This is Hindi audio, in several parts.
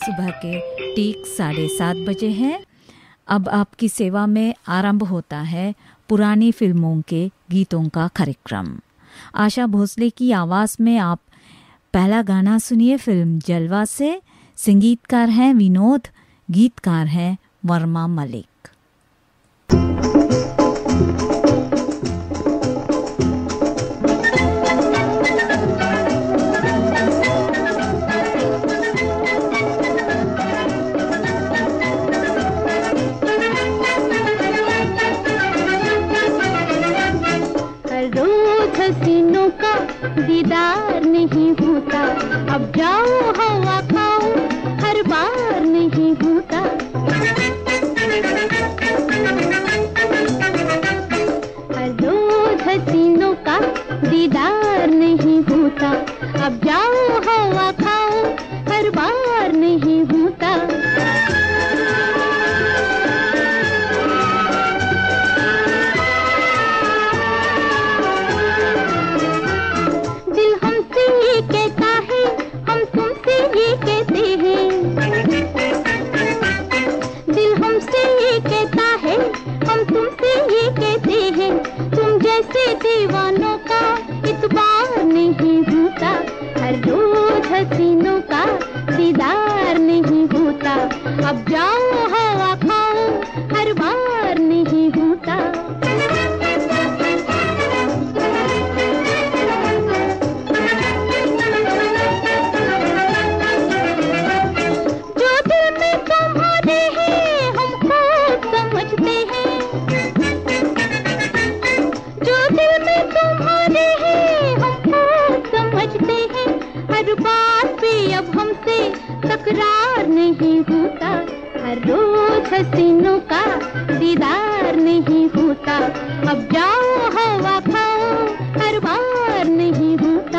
सुबह के ठीक 7:30 बजे हैं। अब आपकी सेवा में आरंभ होता है पुरानी फिल्मों के गीतों का कार्यक्रम। आशा भोसले की आवाज़ में आप पहला गाना सुनिए फिल्म जलवा से। संगीतकार हैं विनोद, गीतकार हैं वर्मा मलिक। हसीनों का दीदार नहीं होता, अब जाओ हवा खाओ, हर बार नहीं होता। हर रोज हसीनों का दीदार नहीं होता, अब जाओ हवा खाओ, हर बार नहीं होता। कहता है हम तुमसे ये कहते हैं, दिल हमसे ये कहता है हम तुमसे ये कहते हैं, तुम जैसे दीवानों का इतबार नहीं होता। हर रोज हसीनों का दीदार नहीं होता, अब जाओ हवा खाओ, हर बार नहीं होता। तकरार नहीं होता, हर रोज हसीनों का दीदार नहीं होता, अब जाओ हवा खाओ, हर बार नहीं होता।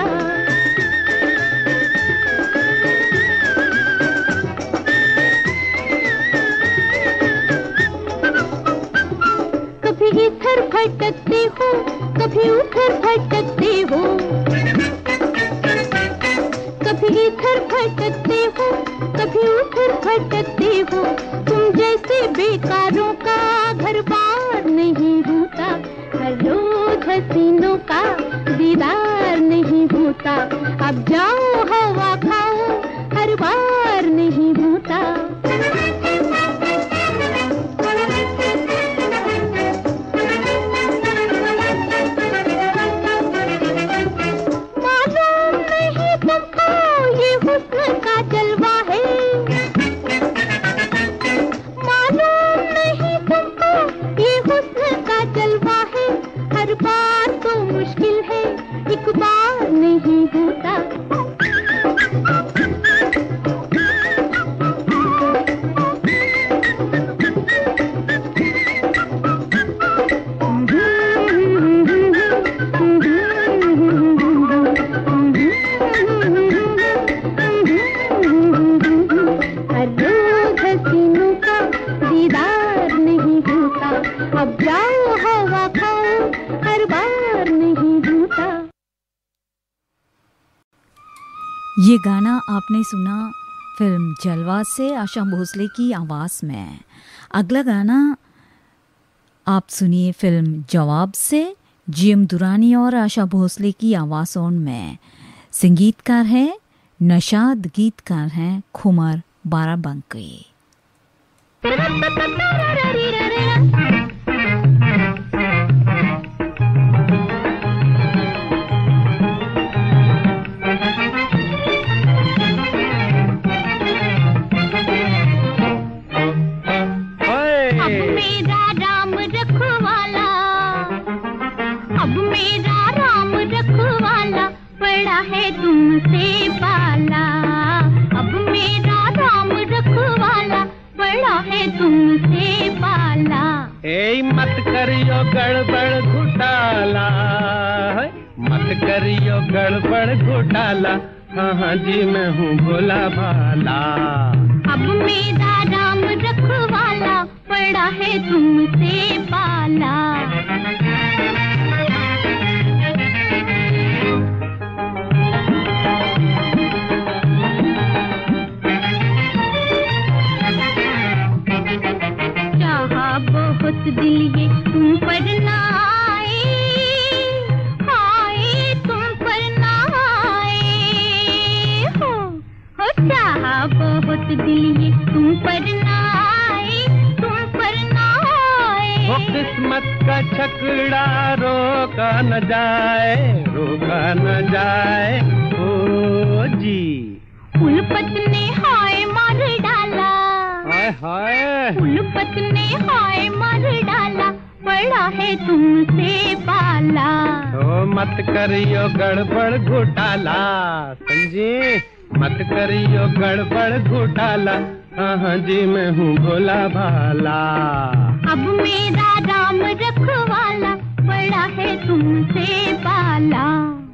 कभी इधर भटकते हो, कभी उधर भटकते हो, कभी इधर भटकते हो, कभी उधर भटकते हो, तुम जैसे बेकारों का घर बार नहीं होता। हर रोज हसीनों का दीदार नहीं होता, अब जाओ हवा खाओ, हर बार नहीं होता। एक बार नहीं होता। हर रोज हसीनों का दीदार नहीं होता, अब जाओ हवा खाओ, हर बार नहीं होता। ये गाना आपने सुना फिल्म जलवा से आशा भोसले की आवाज़ में। अगला गाना आप सुनिए फिल्म जवाब से जीएम दुरानी और आशा भोसले की आवाज़ों में। संगीतकार हैं नशाद, गीतकार हैं खुमर बाराबंकी। है तुमसे पाला, अब मेरा राम रखवाला बड़ा है तुमसे पाला। ए मत करियो गड़बड़ घोटाला, मत करियो गड़बड़ घोटाला, हाँ हाँ जी मैं हूँ भोला भाला। अब मेरा राम रखवाला बड़ा है तुमसे पाला। दिल ये तुम पर ना आए, आए तुम पर ना आए, हो चाहा बहुत दिल ये तुम पर ना आए, तुम पर ना आए। वो किस्मत का छकड़ा रोका न जाए, रोका न जाए, ओ जी। उल्फत ने हाय मार डाला, हाय हाय, उल्फत ने हाय मार डाला, पड़ा है तुमसे पाला। ओ मत करियो गड़बड़ घोटाला, समझे, मत करियो गड़बड़ घोटाला, हाँ हाँ जी मैं हूँ भोला भाला। अब मेरा राम रखवाला, पड़ा है तुमसे पाला।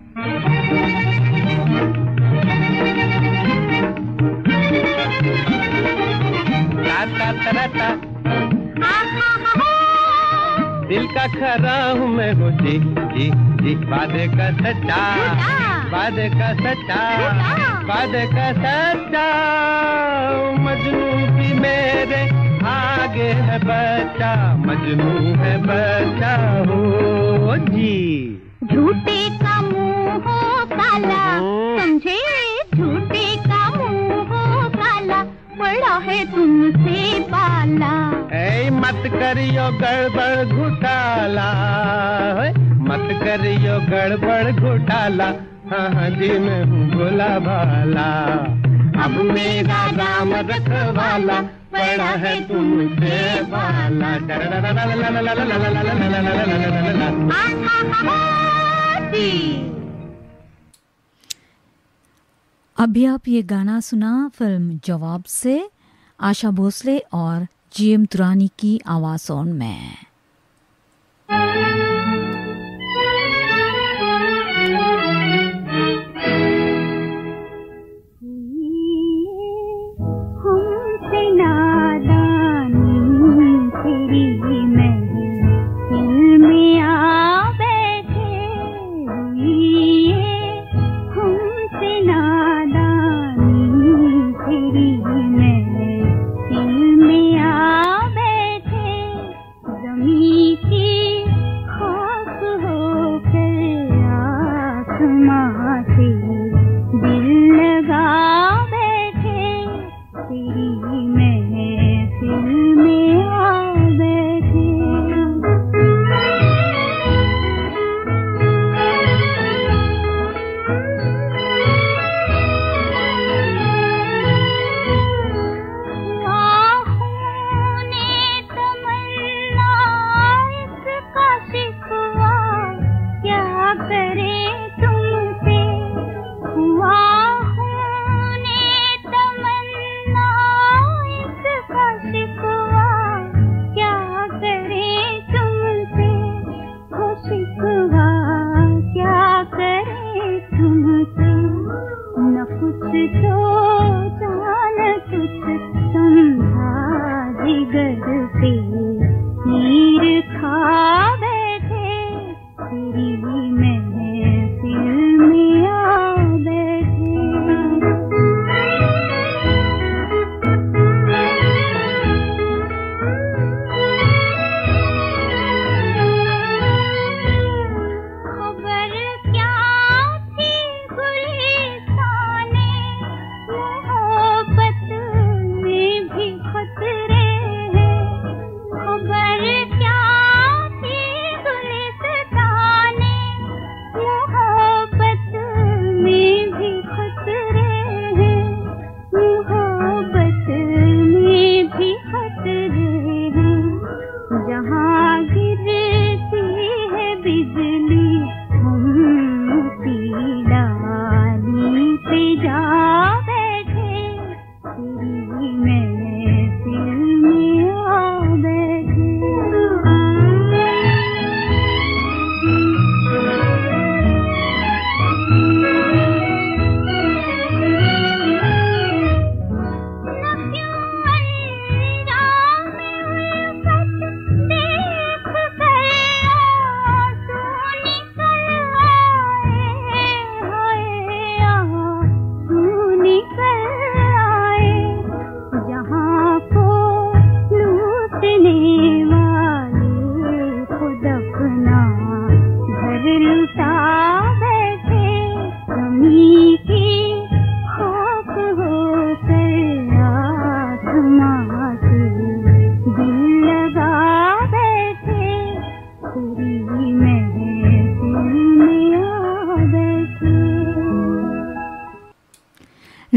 दिल का खरा हूँ मैं हूँ जी जी जी, वादे का सच्चा, वादे का सच्चा, वादे का सच्चा। मजनू भी मेरे आगे है बच्चा, मजनू है बच्चा हो जी। झूठे का मुंह हो काला, समझे, झूठे का मुंह हो काला, पड़ा है तुमसे पाला। ऐ मत करियो गड़बड़ घोटाला, मत करियो गड़बड़ घोटाला, हाँ हाँ जी मैं हूँ भोला भाला। अब मेरा राम रखवाला, पड़ा है तुमसे पाला। अभी आप ये गाना सुना फिल्म जवाब से, आशा भोसले और जीएम तुरानी की आवाज़ों में।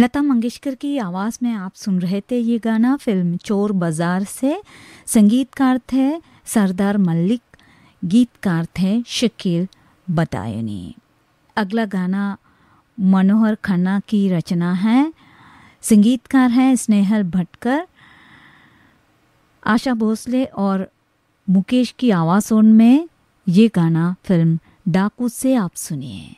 लता मंगेशकर की आवाज़ में आप सुन रहे थे ये गाना फिल्म चोर बाजार से। संगीतकार थे सरदार मलिक, गीतकार थे शकील बतायनी। अगला गाना मनोहर खन्ना की रचना है, संगीतकार हैं स्नेहल भटकर, आशा भोसले और मुकेश की आवाज़ों में ये गाना फिल्म डाकू से आप सुनिए।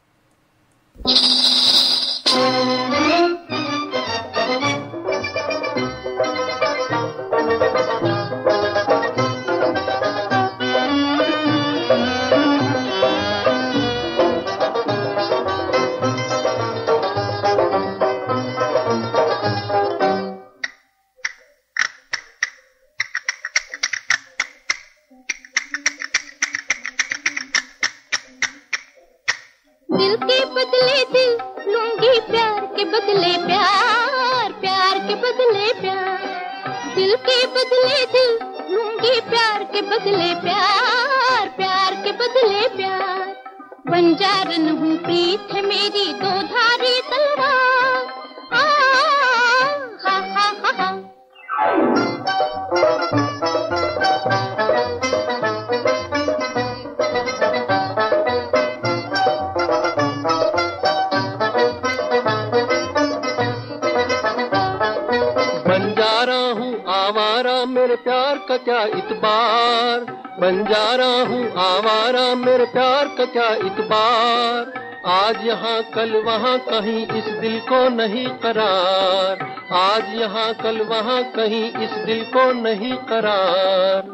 दिल के बदले दिल लूंगी, प्यार के बदले प्यार, प्यार के बदले प्यार। दिल के बदले दिल लूंगी, प्यार के बदले प्यार, प्यार के बदले प्यार। बंजारन हूँ प्रीत है मेरी दो धारी तलवार। आ हा हा हा हा। मेरे प्यार का क्या इतबार, बंजारा हूँ आवारा, मेरे प्यार का क्या इतबार। आज यहाँ कल वहाँ कहीं इस दिल को नहीं करार, आज यहाँ कल वहाँ कहीं इस दिल को नहीं करार।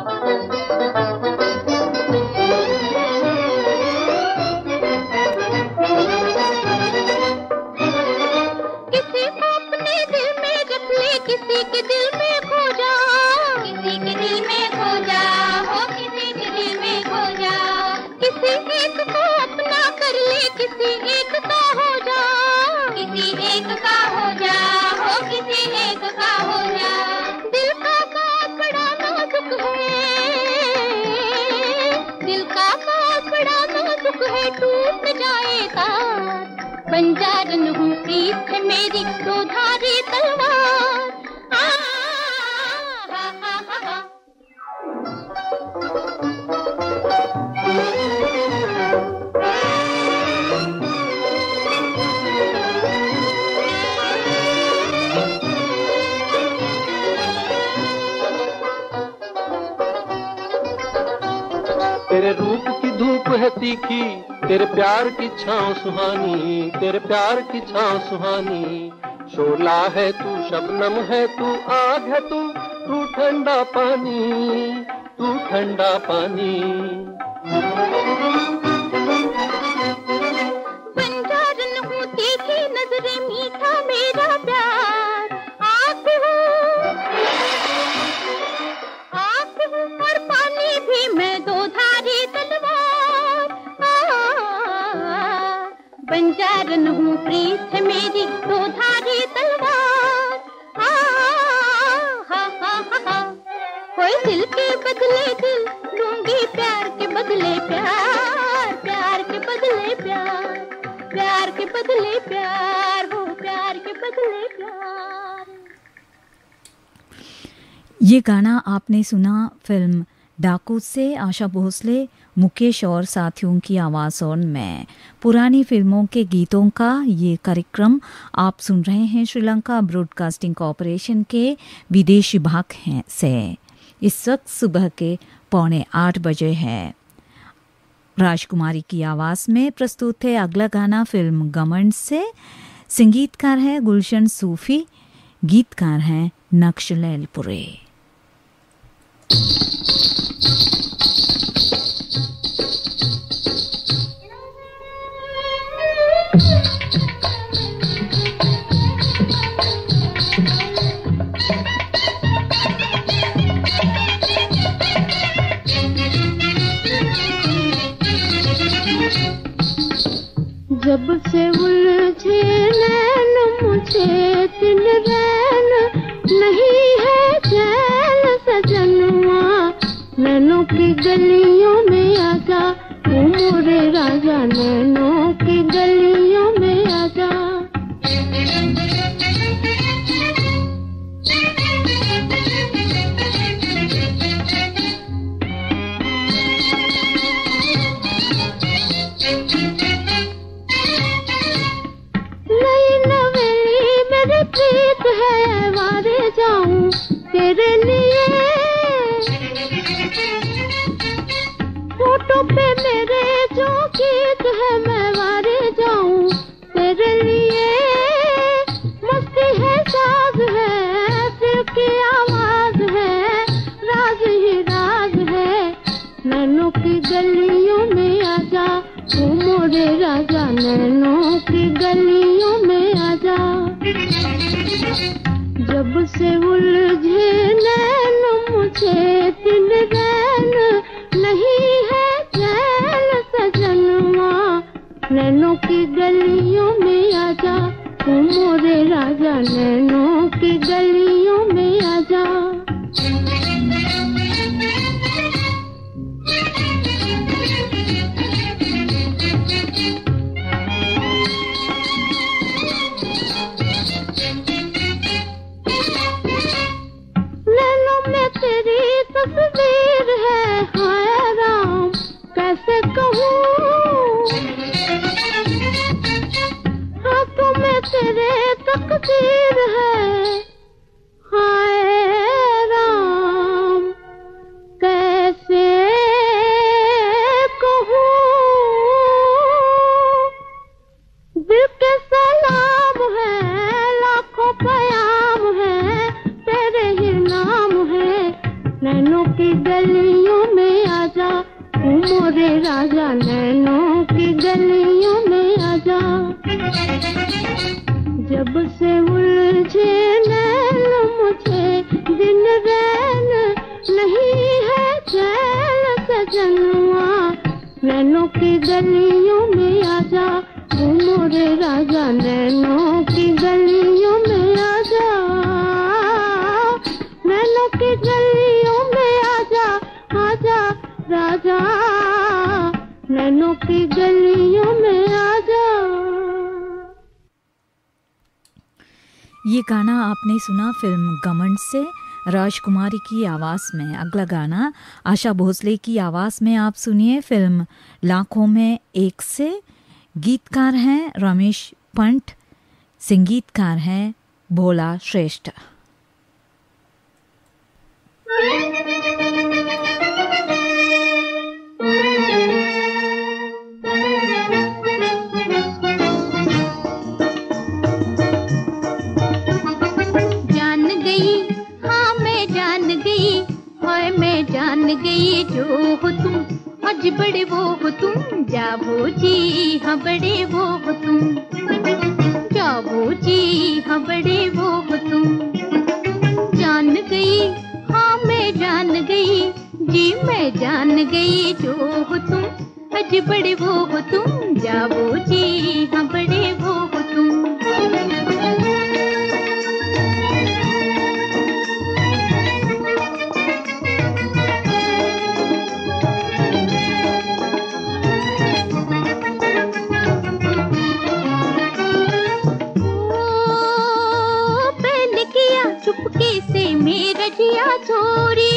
किसी को अपने दिल में रख ले, किसी के दिल में खो जा, किसी के दिल में खो जा, हो किसी के दिल में खो जा। किसी एक को अपना कर ले, किसी एक का हो जा, किसी एक का हो जा, हो किसी एक का हो जा। दिल का बात बड़ा नाजुक है, दिल का बात बड़ा नाजुक है, टूट जाएगा। बंजारन हूँ प्रीत है मेरी दो धारी तलवार। तेरे रूप की धूप है तीखी, तेरे प्यार की छाँव सुहानी, तेरे प्यार की छाँव सुहानी। शोला है तू, शबनम है तू, आग है तू ठंडा पानी, तू ठंडा पानी। बंजारन हूँ तीखी नजरें, मीठा मेरा प्यार। आग हूँ और पानी भी मैं दो धारी तलवार। बंजारन हूँ प्रीत है मेरी दो धारी तलवार। हा हा हा हा। कोई दिल के बदले दिल लूंगी, प्यार के बदले प्यार, प्यार के बदले प्यार, प्यार के बदले प्यार, हो प्यार के बदले प्यार। ये गाना आपने सुना फिल्म डाकू से। आशा भोसले, मुकेश और साथियों की आवाज़ों में पुरानी फिल्मों के गीतों का ये कार्यक्रम आप सुन रहे हैं श्रीलंका ब्रॉडकास्टिंग कॉरपोरेशन के विदेश विभाग से। इस वक्त सुबह के 7:45 बजे है। राजकुमारी की आवाज़ में प्रस्तुत है अगला गाना फिल्म घमंड से। संगीतकार है गुलशन सूफी, गीतकार हैं नक्श लैलपुरे। जब से उलझे नैन मुझे दिन रैन, नहीं है चैन सजनवा। नैनों की गलियों में आजा, ओ मोरे राजा, नैनों की गलियों में आजा। तेरे लिए फोटो पे मेरे जो गीत है मैं वारे जाऊं तेरे लिए। मस्ती है साज है दिल की आवाज है राज ही राज है। नैनों की गलियों में आजा तू मोरे राजा नैनों की गलियों में आजा। जब से उलझे नैन मुझे दिल रैन नहीं है चैन सजनवा। नैनों की गलियों में आजा तू मोरे राजा नैनों की गलियों में आजा। तस्वीर है हाय राम कैसे कहूँ हाथों में तेरे तकदीर है हाय राम कैसे कहूँ। दिल के सलाम है लाखों प्याम है तेरे ही नाम है। नैनों की गलियों में आजा तू मोरे राजा नैनों की गलियों में आजा। जब से उलझे नैन मुझे दिन रैन नहीं है चैन सजनवा। नैनों की गलियों में आजा तू मोरे राजा नैनों की गलियों में आजा। नैनों की गलियों में आजा आजा राजा नैनों की गलियों में आजा। ये गाना आपने सुना फिल्म घमंड से राजकुमारी की आवाज़ में। अगला गाना आशा भोसले की आवाज़ में आप सुनिए फिल्म लाखों में एक से। गीतकार हैं रमेश पंत, संगीतकार हैं भोला श्रेष्ठ। जान गई हाँ मैं जान गई हाय मैं जान गई जो हो तुम आज बड़े वो हो तुम जाओ जी हाँ बड़े वो हो तुम जाओ जी हाँ बड़े वो हो तुम। जान गई हाँ मैं जान गई जी मैं जान गई जो हो तुम आज बड़े वो हो तुम जाओ जी हाँ बड़े वो हो तुम। चुपके से मेरा जिया चोरी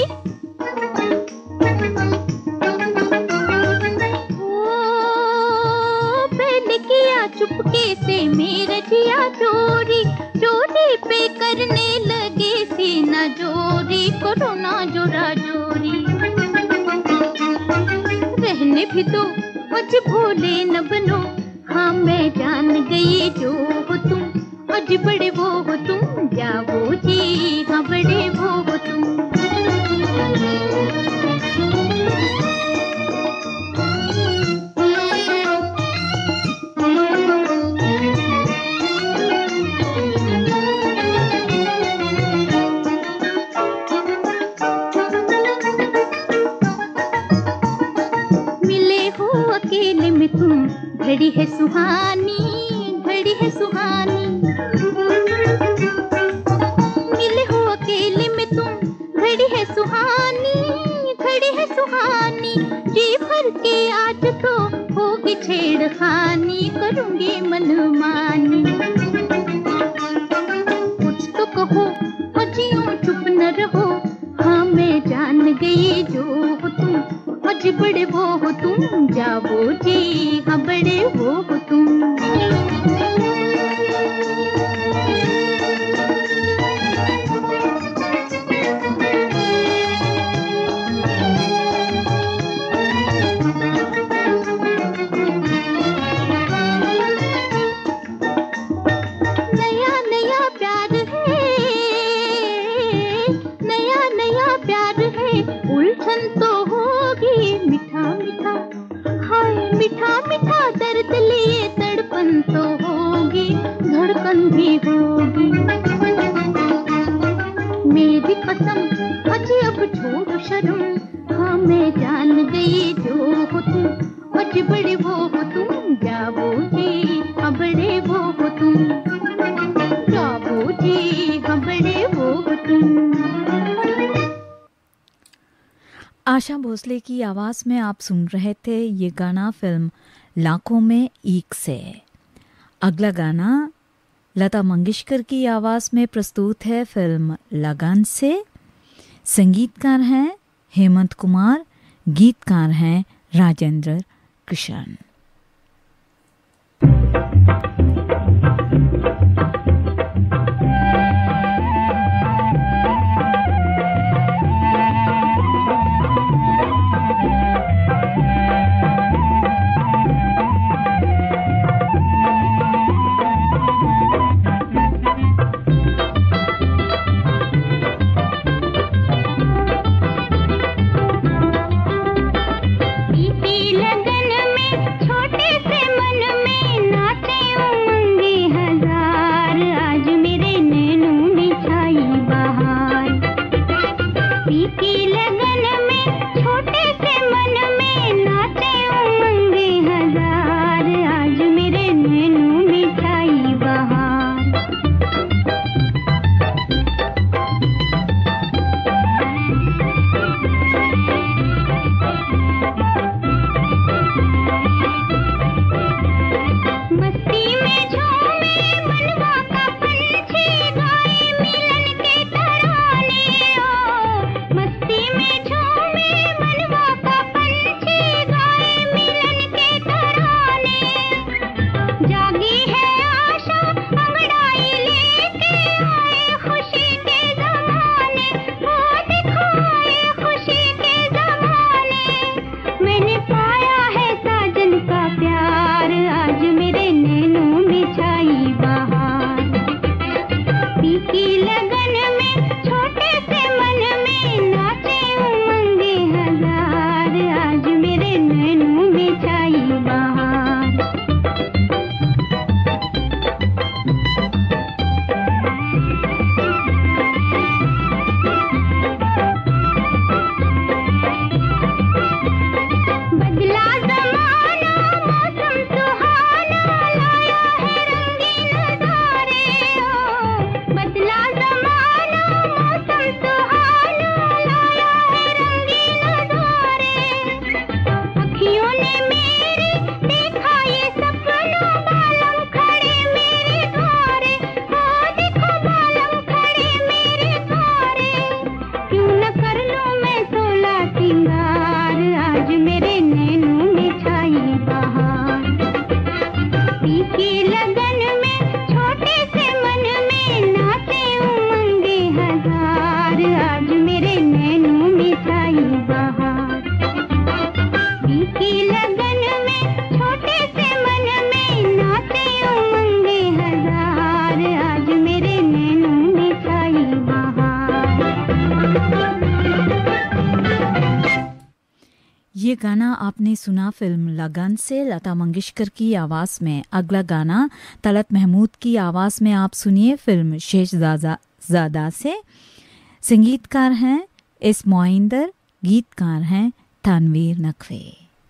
पहले किया चुपके से मेरा जिया चोरी। चोरी पे करने लगे सीना जोरी करो ना जोरा जोरी। रहने भी दो मुझ भोले न बनो हाँ मैं जान गई जो हो तुम आज बड़े वो हो तुम जाओ जी हाँ बड़े वो हो तुम। मिले हो अकेले में तुम घड़ी है सुहानी घड़ी है सुहानी। मिले हो अकेले में तुम घड़ी है सुहानी घड़ी है सुहानी। जी भर के आज तो होगी छेड़खानी करूंगी मनमानी। कुछ तो कहो अजियों चुप न रहो हाँ मैं जान गई जो हो तुम आज बड़े वो हो तुम जाओ जी हाँ बड़े वो हो तुम। शर्म, हाँ मैं जान गई जो हो तुम, बच बड़े वो हो तुम, जाओ जी हाँ बड़े वो हो तुम, जाओ जी हाँ बड़े वो हो तुम। आशा भोसले की आवाज़ में आप सुन रहे थे ये गाना फिल्म लाखों में एक से। अगला गाना लता मंगेशकर की आवाज़ में प्रस्तुत है फिल्म लगन से। संगीतकार हैं हेमंत कुमार, गीतकार हैं राजेंद्र कृष्ण। ये गाना आपने सुना फिल्म लगन से, लता मंगेशकर की आवाज़ में। अगला गाना तलत महमूद की आवाज़ में आप सुनिए फिल्म शेखजादा से। संगीतकार हैं एस मोइंदर, गीतकार हैं तनवीर नकवी।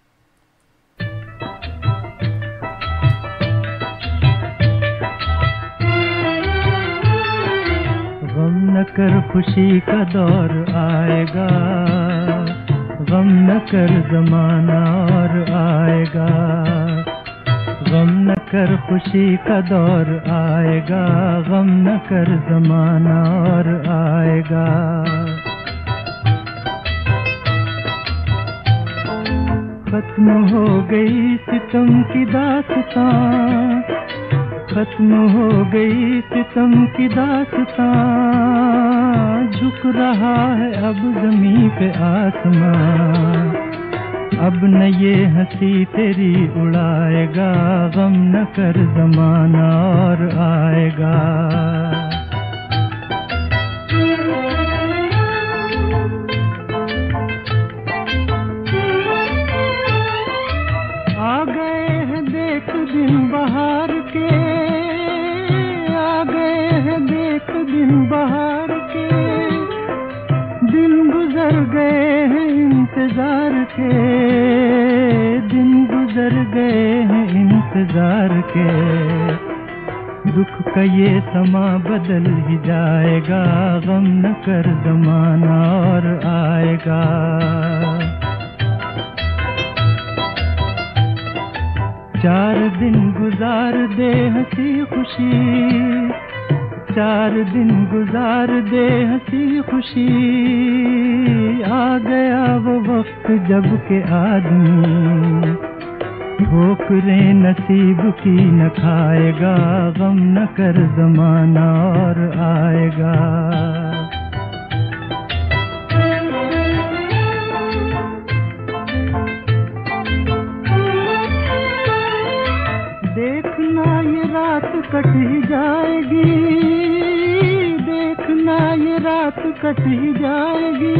गम न कर खुशी का दौर आएगा, गम न कर ज़माना और आएगा, गम न कर खुशी का दौर आएगा, गम न कर ज़माना और आएगा। खत्म हो गई सितम की दास्तां, खत्म हो गई सितम की दास्तां, झुक रहा है अब ज़मीं पे आसमां, अब न ये हंसी तेरी उड़ाएगा, गम न कर ज़माना और आएगा। आ गए हैं देख दिन बहार के, आ गए हैं देख दिन बहार के, दिन गुजर गए इंतजार के दिन गुजर गए हैं इंतजार के, दुख का ये समा बदल ही जाएगा, गम न कर ज़माना और आएगा। चार दिन गुजार दे हंसी खुशी, चार दिन गुजार दे हंसी खुशी, आ गया वो वक्त जब के आदमी ठोकरें नसीब की न खाएगा, गम न कर ज़माना और आएगा। देखना ये रात कट ही जाएगी, देखना ये रात कट ही जाएगी,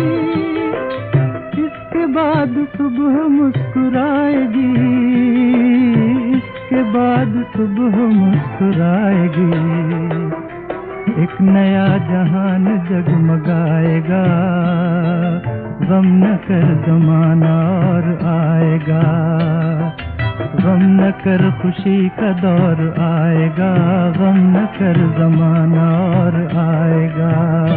इसके बाद सुबह मुस्कुराएगी, इसके बाद सुबह मुस्कुराएगी, एक नया जहान जगमगाएगा, गम न कर ज़माना और आएगा, गम न कर खुशी का दौर आएगा, गम न कर ज़माना और आएगा।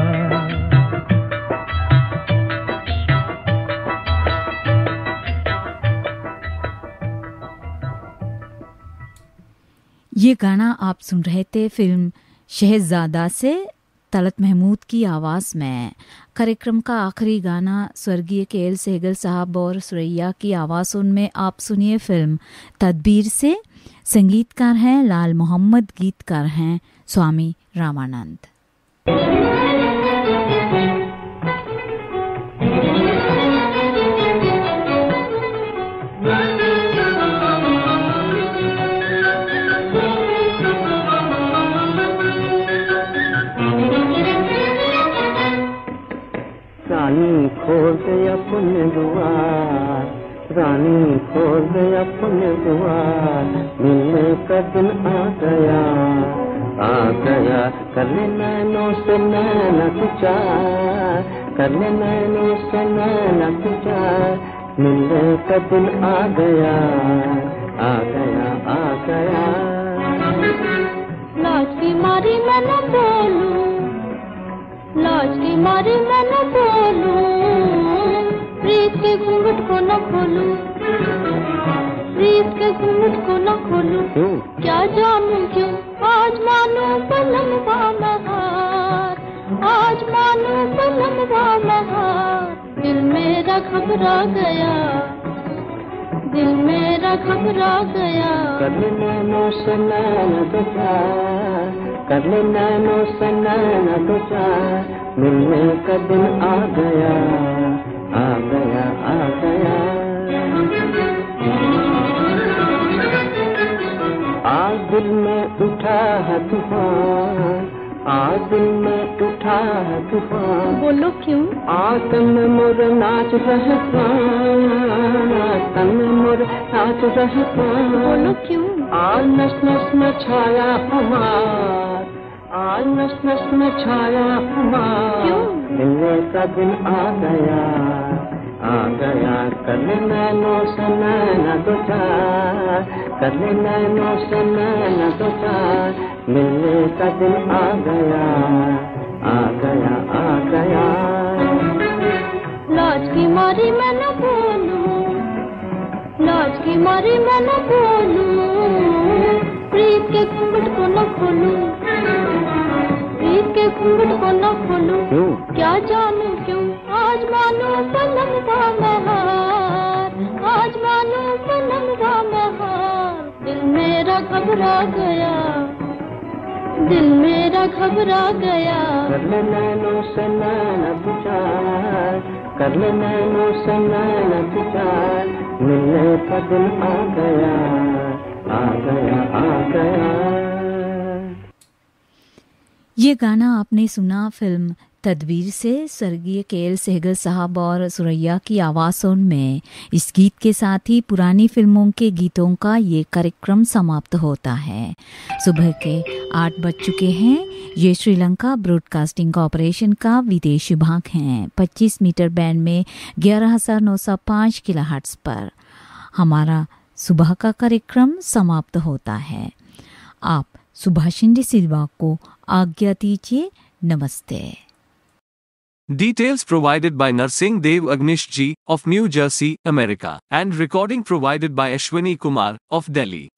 ये गाना आप सुन रहे थे फिल्म शहजादा से तलत महमूद की आवाज़ में। कार्यक्रम का आखिरी गाना स्वर्गीय के.एल. सहगल साहब और सुरैया की आवाज़ों में आप सुनिए फिल्म तदबीर से। संगीतकार हैं लाल मोहम्मद, गीतकार हैं स्वामी रामानंद। रानी खोल दे अपने द्वार, रानी खोल दे अपने द्वार, मिलने का दिन आ गया, आ गया, कर ले नैनों से नैना तू चार, कर ले नैनों से नैना तू चार, मिलने का दिन आ गया, आ गया, आ गया। लाज की मारी मैं न बोलूं, लाज की मारी मैं न बोलूं, प्रीत के घूंघट को न खोलूं, प्रीत के घूंघट को न खोलूं, क्या जानूं क्यों आज मानूं पलम बामहार, आज मानूं पलम बामहार, दिल मेरा घबरा गया, दिल मेरा घबरा गया। कर ले नैनों से नैना तो चार, कर ले नैनों से नैना तो चार, मिलने का दिन आ गया, आ गया, आ गया। आज दिल में उठा है तूफान, आज दिल में उठा है तूफान, बोलो क्यों? आज तन में मोर नाच रहे प्राण, तन में मोर नाच रहे प्राण, बोलो क्यों? आज नस नस में छाया हमार, आज नस नस में छाया हमार, क्यों? मिलने का दिन आ गया, आ गया, कर ले नैनों से नैना दो चार, कर ले नैनों से नैना दो चार, मिलने का दिन आ गया, आ गया, आ गया। लाज की मारी मैं न बोलूं, लाज की मारी मैं न बोलूं, प्रीत के घूंघट को न खोलूं, प्रीत के घूंघट को न खोलूं, क्या जानूं क्यों आज मानूं पलम बामहार, आज मानूं पलम बामहार, दिल मेरा घबरा गया, दिल मेरा घबरा गया। कर ले नैनों से नैना तू चार, कर ले नैनों से नैना तू चार, मिलने का दिन आ गया, आ गया, आ गया। ये गाना आपने सुना फिल्म तदबीर से स्वर्गीय के.एल. सहगल साहब और सुरैया की आवाज़ों में इस गीत के साथ ही पुरानी फिल्मों के गीतों का ये कार्यक्रम समाप्त होता है। सुबह के 8 बज चुके हैं। ये श्रीलंका ब्रॉडकास्टिंग कॉरपोरेशन का विदेश विभाग है। 25 मीटर बैंड में 11,905 किलोहर्ट्ज़ पर हमारा सुबह का कार्यक्रम समाप्त होता है। आप सुभाषिंदी सिल्वा को आज्ञा दीजिए। नमस्ते। Details provided by Narsingh Dev Agnish Ji of New Jersey, America, and recording provided by Ashwini Kumar of Delhi.